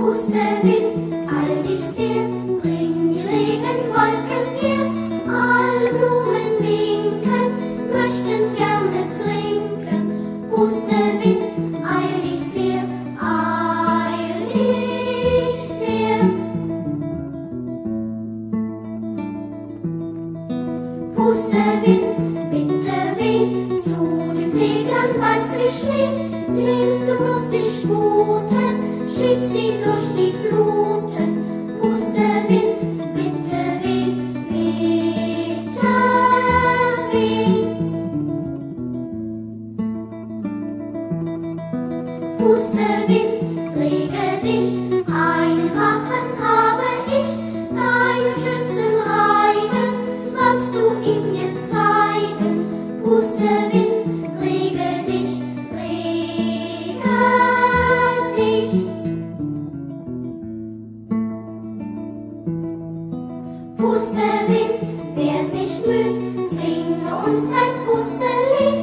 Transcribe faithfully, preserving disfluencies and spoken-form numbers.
Pustewind, all dich sehr, bring die Regenwolken her. Alle Blumen winken, möchten gerne trinken. Pustewind, eil dich sehr, eil dich sehr. Pustewind, bitte weh, zu den Seglern weiß wie Schnee. Wind, du musst dich sputen, schieb sie durch die Fluten. Pustewind, bitte weh, bitte weh. Pustewind, rege dich, einen Drachen habe ich, deinen schönsten Reigen sollst du ihm jetzt zeigen. Pustewind, rege dich, rege dich. Pustewind, werd nicht müd, singe uns dein Pustelied.